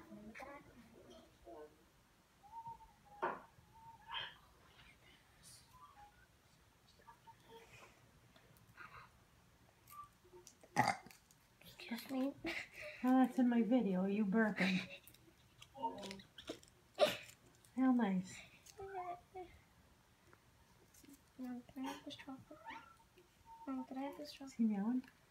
Excuse me. Oh, that's in my video. Are you burping? How nice. Mom, can I have this chocolate? Mom, can I have this chocolate? Is he meowing?